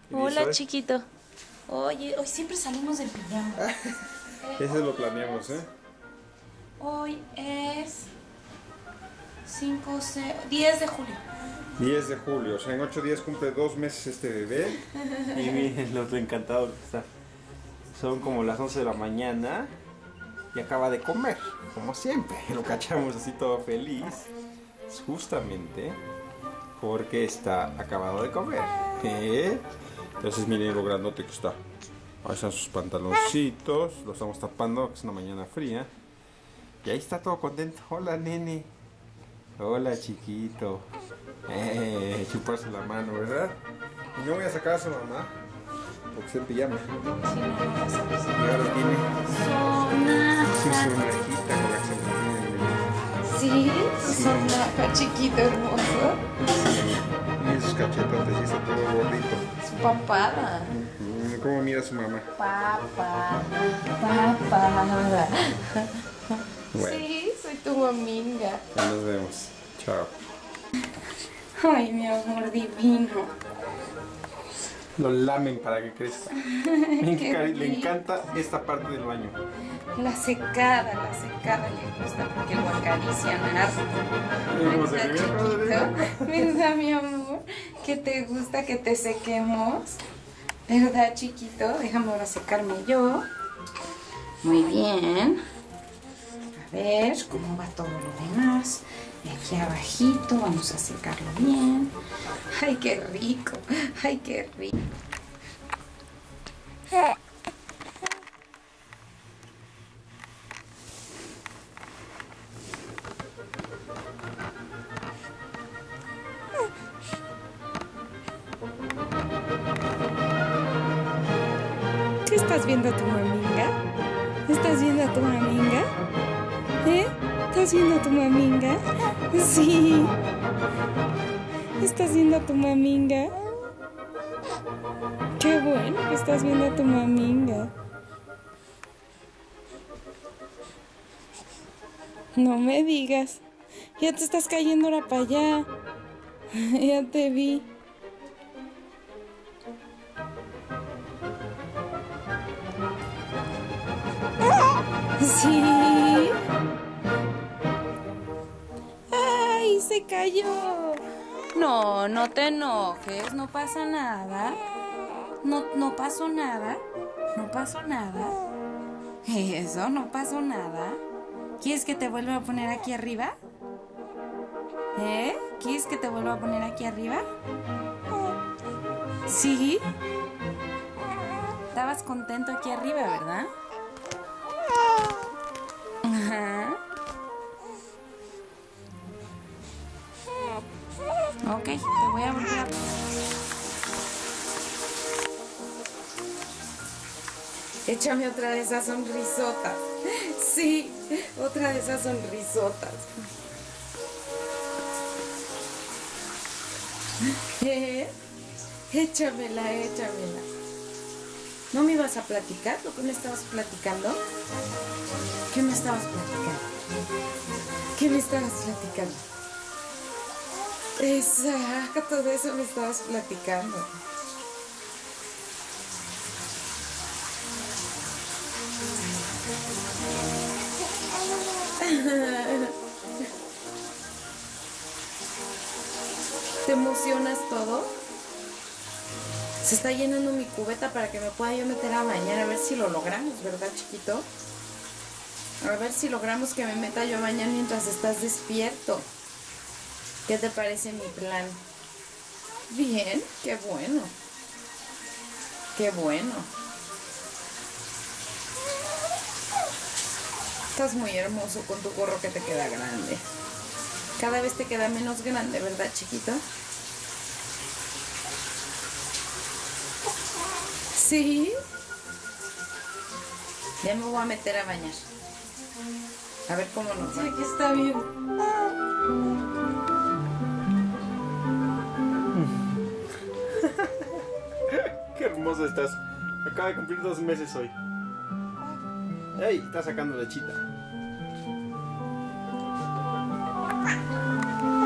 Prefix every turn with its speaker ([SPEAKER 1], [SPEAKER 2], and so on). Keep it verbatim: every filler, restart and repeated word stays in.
[SPEAKER 1] Hola, chiquito. Oye, hoy siempre salimos de pijama.
[SPEAKER 2] Eso lo planeamos, ¿eh?
[SPEAKER 1] Hoy es cinco, seis, diez de julio.
[SPEAKER 2] diez de julio, o sea, en ocho días cumple dos meses este bebé. Y miren lo encantado que está. Son como las once de la mañana y acaba de comer, como siempre. Lo cachamos así todo feliz, justamente porque está acabado de comer. ¿Eh? Entonces miren lo grandote que está. Ahí están sus pantaloncitos, lo estamos tapando, que es una mañana fría. Y ahí está todo contento. Hola, nene. Hola, chiquito. Eh, chuparse la mano, ¿verdad? Y no voy a sacar a su mamá, porque está en pijama. Y ahora tiene su sonrajita con la que se
[SPEAKER 1] Sí, su sonaja, chiquito hermoso.
[SPEAKER 2] y sus cachetotes, y está todo gordito.
[SPEAKER 1] Su papada.
[SPEAKER 2] ¿Cómo mira a su mamá?
[SPEAKER 1] Papá, papada.
[SPEAKER 2] Bueno.
[SPEAKER 1] Sí, soy tu maminga.
[SPEAKER 2] Ya nos vemos. Chao.
[SPEAKER 1] Ay, mi amor divino.
[SPEAKER 2] Lo lamen para que crezca. Miren que
[SPEAKER 1] Qué
[SPEAKER 2] Cari le
[SPEAKER 1] rico.
[SPEAKER 2] encanta esta parte del baño.
[SPEAKER 1] La secada, la secada le gusta porque lo acarician harto.
[SPEAKER 2] Miren cómo se
[SPEAKER 1] ¿Verdad,
[SPEAKER 2] ríe.
[SPEAKER 1] chiquito? ¿Verdad, mi amor? Que te gusta que te sequemos. ¿Verdad, chiquito? Déjame ahora secarme yo. Muy bien. A ver cómo va todo lo demás. Y aquí abajito vamos a secarlo bien. Ay, qué rico. Ay, qué rico. ¿Qué estás viendo a tu maminga? ¿Estás viendo a tu maminga? ¿Eh? ¿Estás viendo a tu maminga? Sí. ¿Estás viendo a tu maminga? Qué bueno que estás viendo a tu maminga. No me digas. Ya te estás cayendo ahora para allá. Ya te vi. Sí. ¡Ay, se cayó! No, no te enojes, no pasa nada. No, no pasó nada. No pasó nada. Eso, no pasó nada. ¿Quieres que te vuelva a poner aquí arriba? ¿Eh? ¿Quieres que te vuelva a poner aquí arriba? ¿Sí? Estabas contento aquí arriba, ¿verdad? Ajá. Ok, te voy a volver a... Échame otra de esas sonrisotas. Sí, otra de esas sonrisotas. ¿Eh? Échamela, échamela. ¿No me ibas a platicar lo que me estabas platicando? ¿Qué me estabas platicando? ¿Qué me estabas platicando? Exacto, de eso me estabas platicando. ¿Te emocionas todo? Se está llenando mi cubeta para que me pueda yo meter a bañar. A ver si lo logramos, ¿verdad, chiquito? A ver si logramos que me meta yo a bañar mientras estás despierto. ¿Qué te parece mi plan? Bien, qué bueno. Qué bueno. Estás muy hermoso con tu gorro que te queda grande. Cada vez te queda menos grande, ¿verdad, chiquito? ¿Sí? Ya me voy a meter a bañar. A ver cómo nos va. Sí, aquí está bien.
[SPEAKER 2] Qué hermoso estás. Acaba de cumplir dos meses hoy. ¡Ey! Está sacando lechita.